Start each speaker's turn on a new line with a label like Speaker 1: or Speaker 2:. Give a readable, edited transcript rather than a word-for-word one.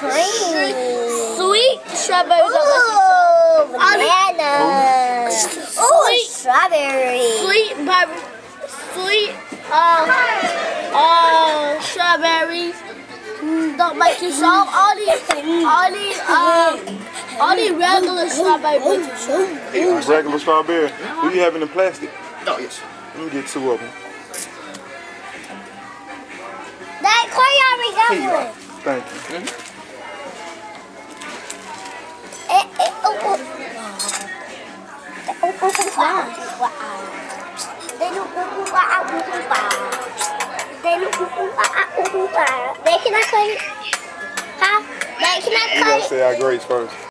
Speaker 1: cream.
Speaker 2: Sweet strawberries.
Speaker 1: Ooh, banana. Ooh, strawberry.
Speaker 2: Sweet strawberries. Don't make you soft. All these regular strawberries.
Speaker 3: Regular strawberry. Do you have it in plastic?
Speaker 4: Oh, yes.
Speaker 3: Let me get 2 of them.
Speaker 1: That Corey already got one.
Speaker 3: Thank you.
Speaker 1: Can I cut it? Huh? Can I
Speaker 3: You
Speaker 1: cut
Speaker 3: gotta
Speaker 1: it?
Speaker 3: say our grades first.